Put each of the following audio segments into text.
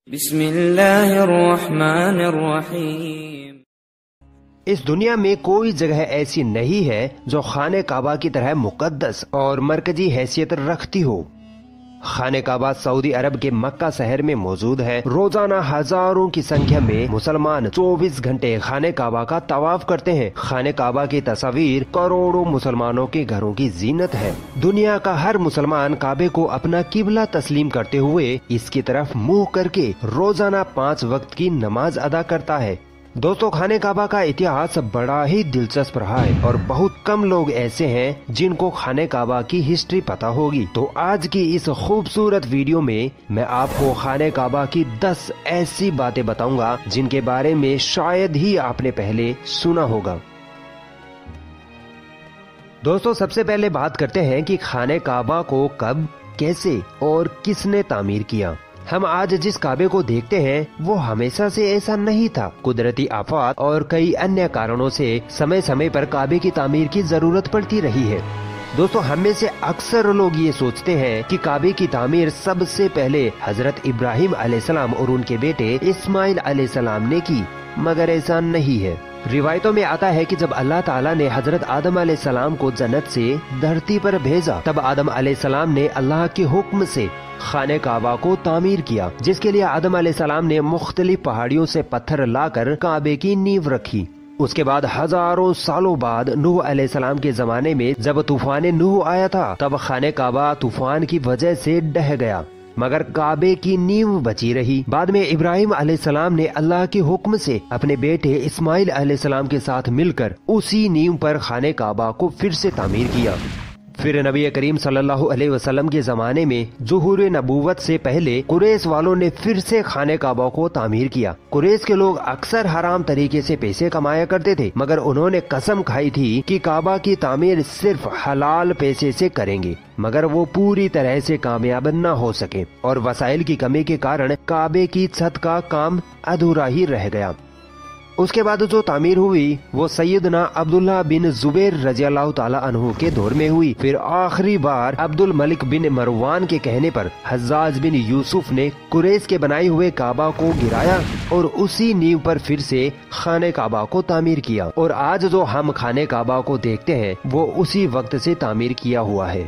बिस्मिल्लाहिर्रहमानिर्रहीम। इस दुनिया में कोई जगह ऐसी नहीं है जो खाने काबा की तरह मुकद्दस और मरकजी हैसियत रखती हो। खाने काबा सऊदी अरब के मक्का शहर में मौजूद है। रोजाना हजारों की संख्या में मुसलमान 24 घंटे खाने काबा का तवाफ करते हैं। खाने काबा की तस्वीर करोड़ों मुसलमानों के घरों की जीनत है। दुनिया का हर मुसलमान काबे को अपना किबला तस्लीम करते हुए इसकी तरफ मुंह करके रोजाना 5 वक्त की नमाज अदा करता है। दोस्तों, खाने काबा का इतिहास बड़ा ही दिलचस्प रहा है और बहुत कम लोग ऐसे हैं जिनको खाने काबा की हिस्ट्री पता होगी। तो आज की इस खूबसूरत वीडियो में मैं आपको खाने काबा की 10 ऐसी बातें बताऊंगा जिनके बारे में शायद ही आपने पहले सुना होगा। दोस्तों, सबसे पहले बात करते हैं कि खाने काबा को कब, कैसे और किसने तामीर किया। हम आज जिस काबे को देखते हैं वो हमेशा से ऐसा नहीं था। कुदरती आफात और कई अन्य कारणों से समय समय पर काबे की तामीर की जरूरत पड़ती रही है। दोस्तों, हम में से अक्सर लोग ये सोचते हैं कि काबे की तामीर सबसे पहले हजरत इब्राहिम अलैहिस्सलाम और उनके बेटे इस्माइल अलैहिस्सलाम ने की, मगर ऐसा नहीं है। रिवायतों में आता है कि जब अल्लाह ताला ने हजरत आदम अलैहिस्सलाम को जन्नत से धरती पर भेजा, तब आदम अलैहिस्सलाम ने अल्लाह के हुक्म से खाने काबा को तामीर किया, जिसके लिए आदम अलैहिस्सलाम ने मुख्तलिफ पहाड़ियों से पत्थर लाकर काबे की नींव रखी। उसके बाद हजारों सालों बाद नूह अलैहिस्सलाम के जमाने में जब तूफान नूह आया था, तब खाने काबा तूफान की वजह से ढह गया, मगर काबे की नींव बची रही। बाद में इब्राहिम अलैहिस्सलाम ने अल्लाह के हुक्म से अपने बेटे इस्माइल अलैहिस्सलाम के साथ मिलकर उसी नींव पर खाने काबा को फिर से तामीर किया। फिर नबी करीम सल्लल्लाहु अलैहि वसल्लम के जमाने में ज़ुहूर नबूवत से पहले कुरैश वालों ने फिर से खाने काबा को तामीर किया। कुरैश के लोग अक्सर हराम तरीके से पैसे कमाया करते थे, मगर उन्होंने कसम खाई थी कि काबा की तामीर सिर्फ हलाल पैसे से करेंगे, मगर वो पूरी तरह से कामयाब न हो सके और वसाइल की कमी के कारण काबे की छत का काम अधूरा ही रह गया। उसके बाद जो तामीर हुई वो सैयदना अब्दुल्ला बिन जुबैर रज़ियल्लाहु ताला अन्हु के दौर में हुई। फिर आखिरी बार अब्दुल मलिक बिन मरवान के कहने पर हज्जाज बिन यूसुफ ने कुरैश के बनाए हुए काबा को गिराया और उसी नींव पर फिर से खाने काबा को तामीर किया। और आज जो हम खाने काबा को देखते हैं वो उसी वक्त से तामीर किया हुआ है।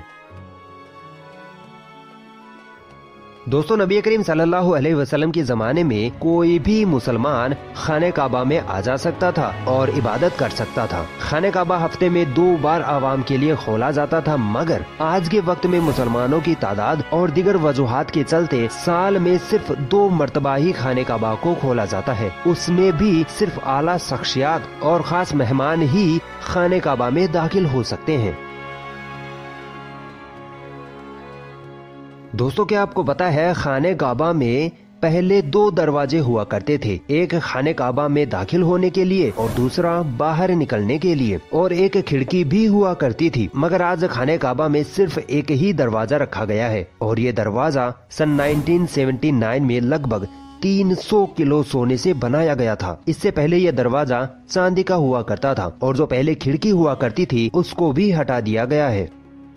दोस्तों, नबी करीम सल्लल्लाहु अलैहि वसल्लम के जमाने में कोई भी मुसलमान खाने काबा में आ जा सकता था और इबादत कर सकता था। खाने काबा हफ्ते में 2 बार आवाम के लिए खोला जाता था, मगर आज के वक्त में मुसलमानों की तादाद और दीगर वजूहात के चलते साल में सिर्फ 2 मरतबा ही खाने काबा को खोला जाता है। उसमें भी सिर्फ आला शख्सियात और खास मेहमान ही खाने काबा में दाखिल हो सकते हैं। दोस्तों, क्या आपको पता है खाने काबा में पहले 2 दरवाजे हुआ करते थे, एक खाने काबा में दाखिल होने के लिए और दूसरा बाहर निकलने के लिए, और एक खिड़की भी हुआ करती थी। मगर आज खाने काबा में सिर्फ एक ही दरवाजा रखा गया है और ये दरवाजा सन 1979 में लगभग 300 किलो सोने से बनाया गया था। इससे पहले यह दरवाजा चांदी का हुआ करता था और जो पहले खिड़की हुआ करती थी उसको भी हटा दिया गया है।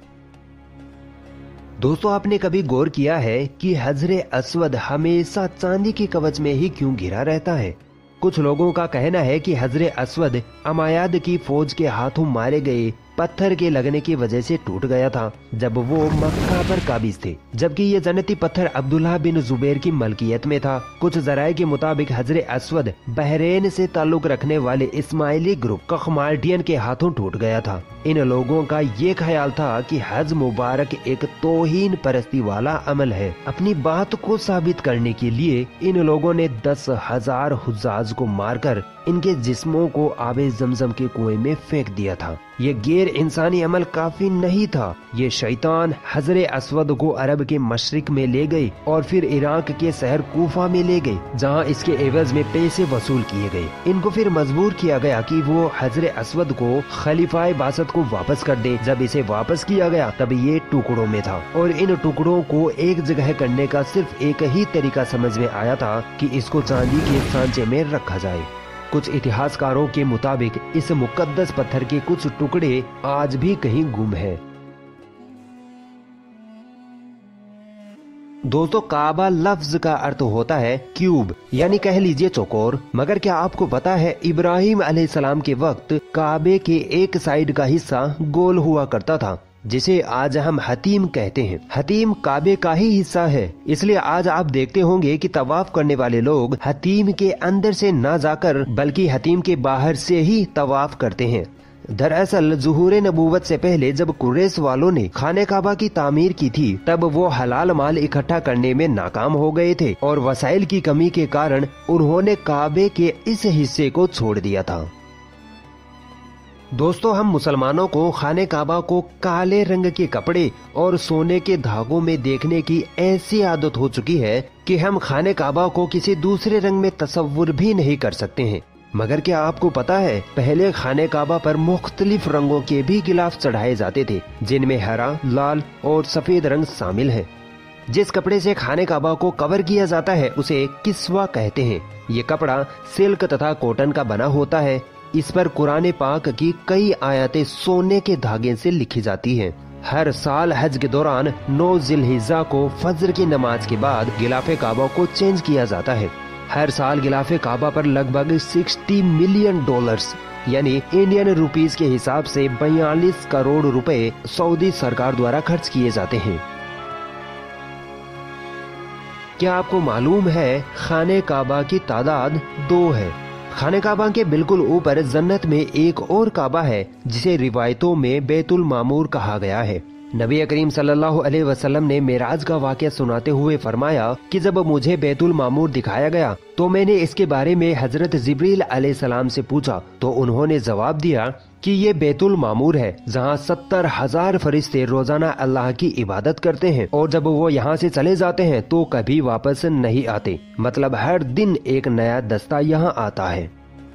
दोस्तों, आपने कभी गौर किया है कि हजरे अस्वद हमेशा चांदी के कवच में ही क्यों घिरा रहता है? कुछ लोगों का कहना है कि हजरे अस्वद अमायाद की फौज के हाथों मारे गए पत्थर के लगने की वजह से टूट गया था जब वो मक्का पर काबिज थे, जबकि ये जन्नती पत्थर अब्दुल्ला बिन जुबैर की मलकियत में था। कुछ जराये के मुताबिक हजरे अस्वद बहरेन से ताल्लुक रखने वाले इस्माइली ग्रुप कखमाल्टियन के हाथों टूट गया था। इन लोगों का ये ख्याल था कि हज मुबारक एक तौहीन परस्ती वाला अमल है। अपनी बात को साबित करने के लिए इन लोगों ने 10,000 हुज्जाज को मारकर इनके जिस्मों को आबे जमजम के कुएं में फेंक दिया था। ये गैर इंसानी अमल काफी नहीं था। ये शैतान हजरे अस्वद को अरब के मशरिक में ले गए और फिर इराक के शहर कूफा में ले गए, जहाँ इसके एवज में पैसे वसूल किए गए। इनको फिर मजबूर किया गया कि वो हजरे अस्वद को खलीफाए बासत को वापस कर दे। जब इसे वापस किया गया तब ये टुकड़ों में था और इन टुकड़ों को एक जगह करने का सिर्फ एक ही तरीका समझ में आया था कि इसको चांदी के सांचे में रखा जाए। कुछ इतिहासकारों के मुताबिक इस मुकद्दस पत्थर के कुछ टुकड़े आज भी कहीं गुम हैं। दोस्तों काबा लफ्ज का अर्थ होता है क्यूब, यानी कह लीजिए चौकोर। मगर क्या आपको पता है इब्राहिम अलैहिस्सलाम के वक्त काबे के एक साइड का हिस्सा गोल हुआ करता था, जिसे आज हम हतीम कहते हैं। हतीम काबे का ही हिस्सा है, इसलिए आज आप देखते होंगे कि तवाफ करने वाले लोग हतीम के अंदर से न जाकर बल्कि हतीम के बाहर से ही तवाफ करते हैं। दरअसल ज़ुहूर नबूवत से पहले जब कुरैश वालों ने खाने काबा की तामीर की थी, तब वो हलाल माल इकट्ठा करने में नाकाम हो गए थे और वसाइल की कमी के कारण उन्होंने काबे के इस हिस्से को छोड़ दिया था। दोस्तों हम मुसलमानों को खाने काबा को काले रंग के कपड़े और सोने के धागों में देखने की ऐसी आदत हो चुकी है कि हम खाने काबा को किसी दूसरे रंग में तस्वुर भी नहीं कर सकते हैं। मगर क्या आपको पता है पहले खाने काबा पर मुख्तलिफ रंगों के भी गिलाफ चढ़ाए जाते थे, जिनमें हरा, लाल और सफेद रंग शामिल है। जिस कपड़े से खाने काबा को कवर किया जाता है उसे किस्वा कहते हैं। ये कपड़ा सिल्क तथा कॉटन का बना होता है। इस पर कुरान पाक की कई आयतें सोने के धागे से लिखी जाती हैं। हर साल हज के दौरान 9 जिलहिज्जा को फजर की नमाज के बाद गिलाफे काबा को चेंज किया जाता है। हर साल गिलाफे काबा पर लगभग $60 मिलियन यानी इंडियन रुपीस के हिसाब से 42 करोड़ रुपए सऊदी सरकार द्वारा खर्च किए जाते हैं। क्या आपको मालूम है खाने काबा की तादाद 2 है। खाने काबा के बिल्कुल ऊपर जन्नत में एक और काबा है जिसे रिवायतों में बैतुल मामूर कहा गया है। नबी करीम सल्लल्लाहु अलैहि वसल्लम ने मेराज का वाक़या सुनाते हुए फरमाया कि जब मुझे बैतुल मामूर दिखाया गया तो मैंने इसके बारे में हजरत जिब्रील अलैहिस्सलाम से पूछा तो उन्होंने जवाब दिया कि ये बैतुल मामूर है जहाँ 70,000 फरिश्ते रोजाना अल्लाह की इबादत करते हैं और जब वो यहाँ से चले जाते हैं तो कभी वापस नहीं आते। मतलब हर दिन एक नया दस्ता यहाँ आता है।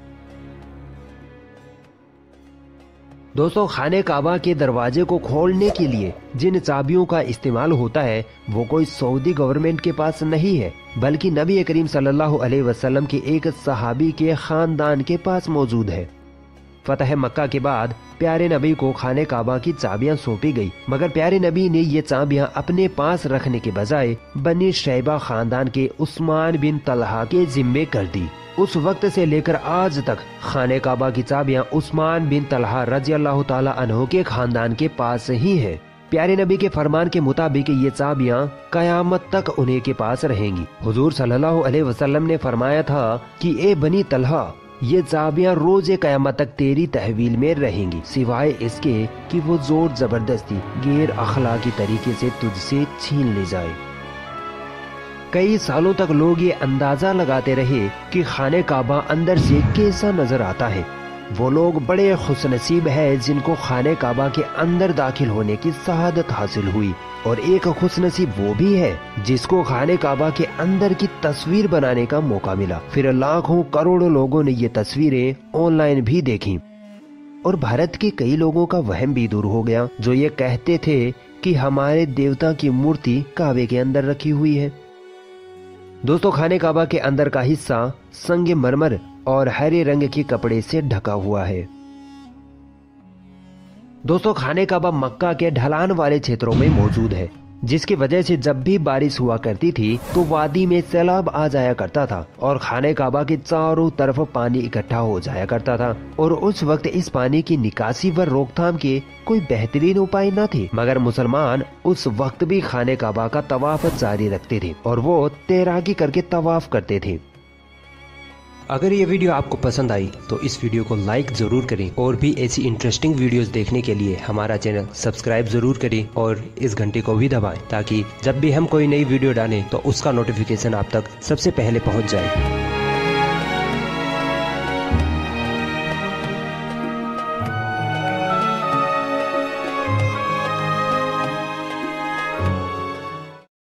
दोस्तों खाने काबा के दरवाजे को खोलने के लिए जिन चाबियों का इस्तेमाल होता है वो कोई सऊदी गवर्नमेंट के पास नहीं है, बल्कि नबी करीम सल्लल्लाहु अलैहि वसल्लम के एक सहाबी के खानदान के पास मौजूद है। फतह मक्का के बाद प्यारे नबी को खाने काबा की चाबियां सौंपी गई, मगर प्यारे नबी ने ये चाबियां अपने पास रखने के बजाय बनी शैबा खानदान के उस्मान बिन तलहा के जिम्मे कर दी। उस वक्त से लेकर आज तक खाने काबा की चाबियां उस्मान बिन तलहा रजी अल्लाह ताला अन्हु के खानदान के पास ही है। प्यारे नबी के फरमान के मुताबिक ये चाबियां कयामत तक उन्हीं के पास रहेंगी। हुजूर सल्लल्लाहु अलैहि वसल्लम ने फरमाया था कि ए बनी तलहा, ये चाबियां रोजे कयामत तक तेरी तहवील में रहेंगी, सिवाय इसके कि वो जोर जबरदस्ती गैर अखलाकी तरीके से तुझसे छीन ले जाए। कई सालों तक लोग ये अंदाजा लगाते रहे कि खाने काबा अंदर से कैसा नजर आता है। वो लोग बड़े खुशनसीब है जिनको खाने काबा के अंदर दाखिल होने की शहादत हासिल हुई, और एक खुशनसीब वो भी है जिसको खाने काबा के अंदर की तस्वीर बनाने का मौका मिला। फिर लाखों करोड़ों लोगों ने ये तस्वीरें ऑनलाइन भी देखी और भारत के कई लोगों का वहम भी दूर हो गया जो ये कहते थे कि हमारे देवता की मूर्ति काबे के अंदर रखी हुई है। दोस्तों खाने काबा के अंदर का हिस्सा संगे मरमर और हरे रंग के कपड़े से ढका हुआ है। दोस्तों खाने काबा मक्का के ढलान वाले क्षेत्रों में मौजूद है, जिसकी वजह से जब भी बारिश हुआ करती थी तो वादी में सैलाब आ जाया करता था और खाने काबा के चारों तरफ पानी इकट्ठा हो जाया करता था। और उस वक्त इस पानी की निकासी व रोकथाम के कोई बेहतरीन उपाय न थे, मगर मुसलमान उस वक्त भी खाने काबा का तवाफ जारी रखते थे और वो तैराकी करके तवाफ करते थे। अगर ये वीडियो आपको पसंद आई तो इस वीडियो को लाइक जरूर करें और भी ऐसी इंटरेस्टिंग वीडियोस देखने के लिए हमारा चैनल सब्सक्राइब जरूर करें और इस घंटे को भी दबाएं ताकि जब भी हम कोई नई वीडियो डालें तो उसका नोटिफिकेशन आप तक सबसे पहले पहुंच जाए।